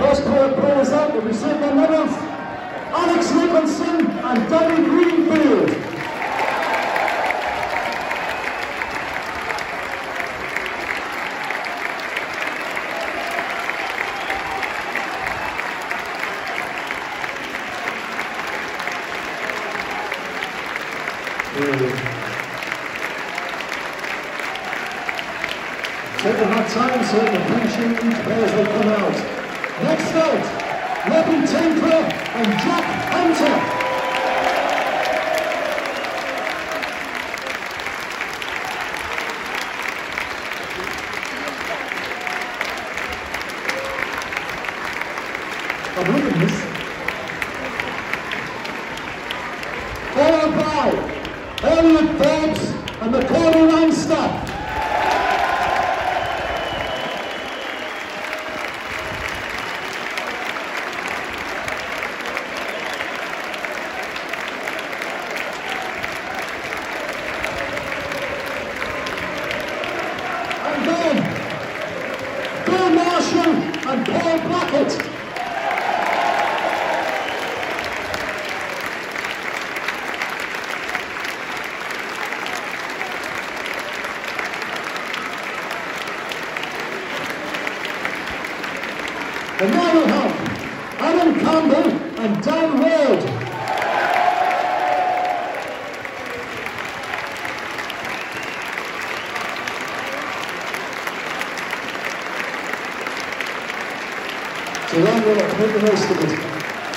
First pair of players out will receive their medals, Alex Nicholson and Danny Greenfield. Taking that time so the finishing each players will come out. Next out, Robbie Tinkler and Jack Hunter. I'm looking this. Followed by Elliot Forbes and the Corey Leinster. And Paul Blackett. And now we have Adam Campbell and Dan Ward. So then we'll make the most of it.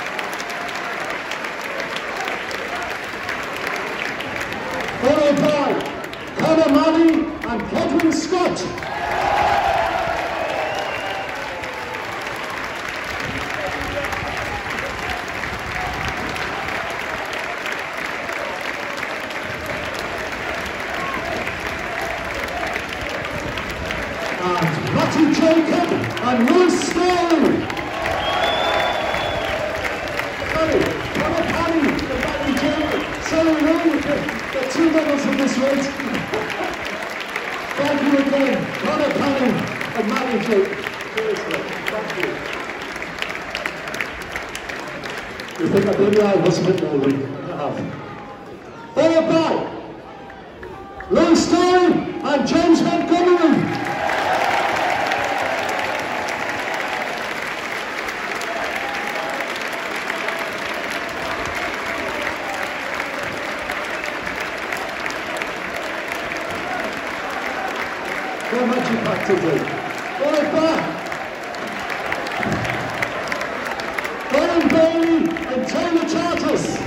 Followed by Conor Manny and Kedwin Scott. And Matty Jacob and Lewis Story. The two medals in this race. Thank you again, Conor Canning and Matty Jacob. Seriously, thank you. You think I did the eye was a bit more weak? I have. Followed by Lewis Story and James Montgomery. How much you packed today? Followed by Brian Bailey and Taylor Charters.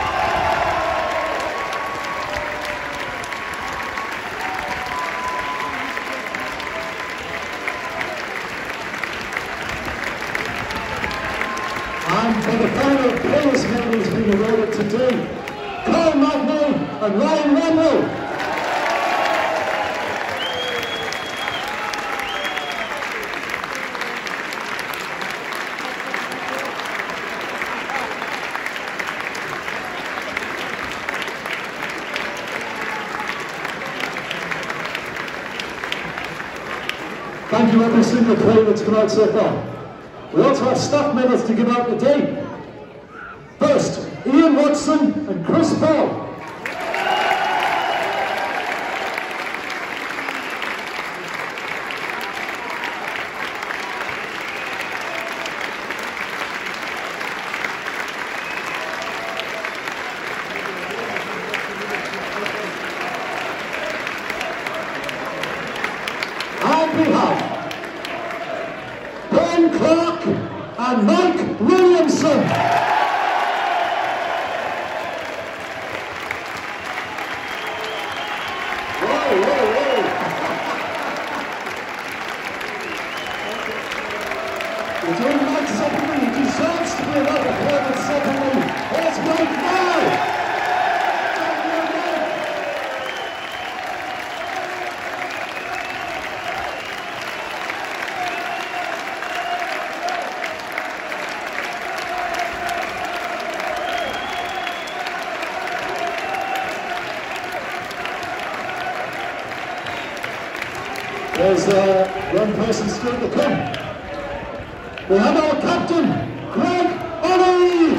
And for the final players medals being awarded today, Carl Magno and Ryan Ramlow. Thank you every single player that's come out so far. We also have staff medals to give out today. First, Ian Watson and Chris Ball. And we have Ben Clark and Mike Williamson. Whoa, whoa, whoa. We're doing Mike secondly. He deserves to be another player secondly. Here's Mike now. There's one person still to come. We have our captain, Greg Ollie!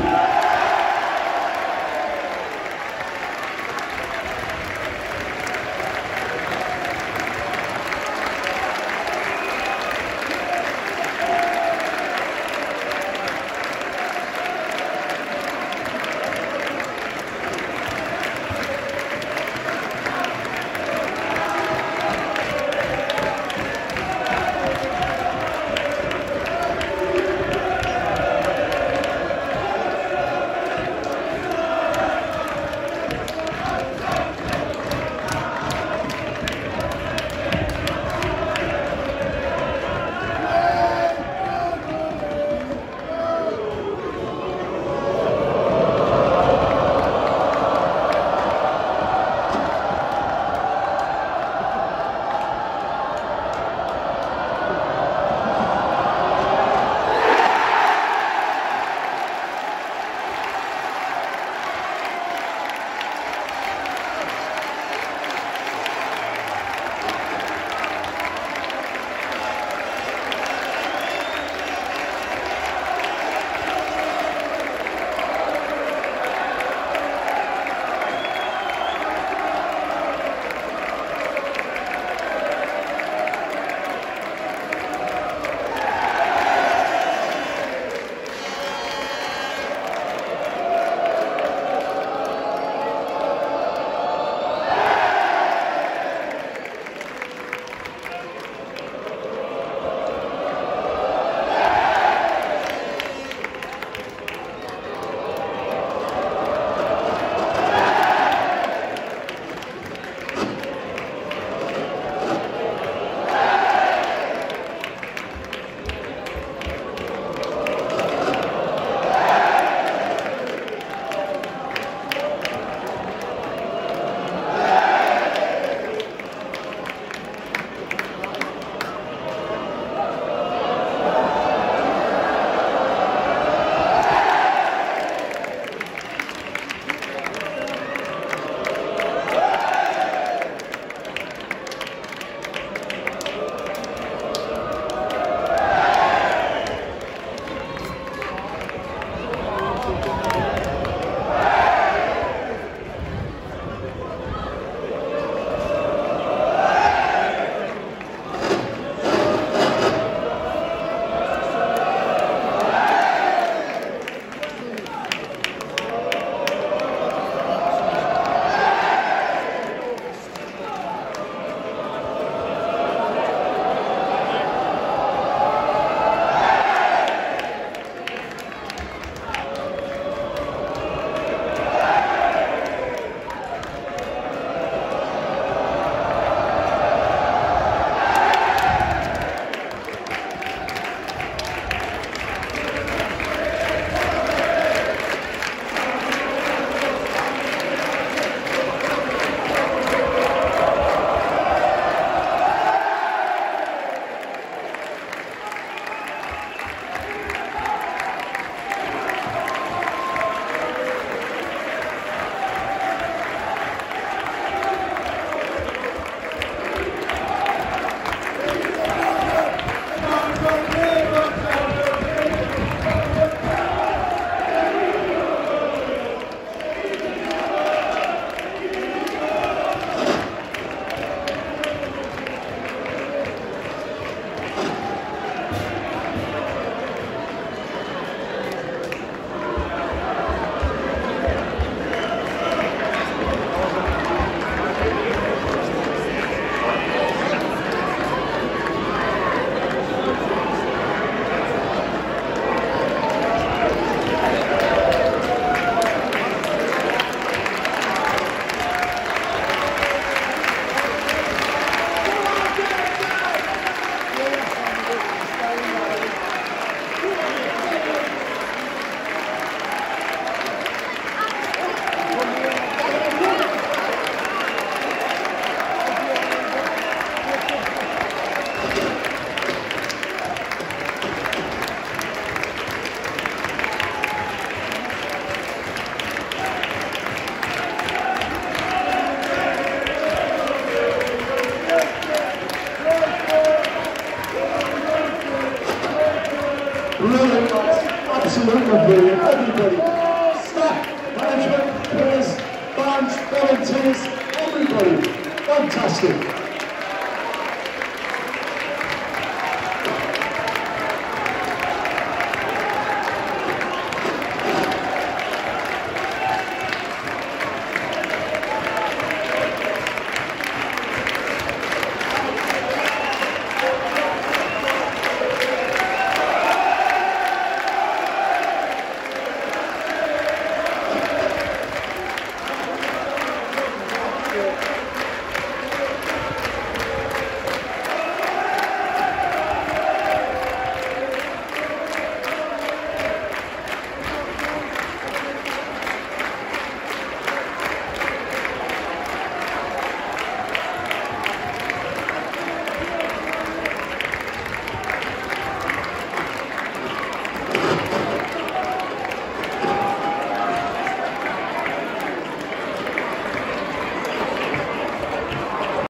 Absolutely brilliant, everybody. Staff, management, players, fans, volunteers, everybody. Fantastic.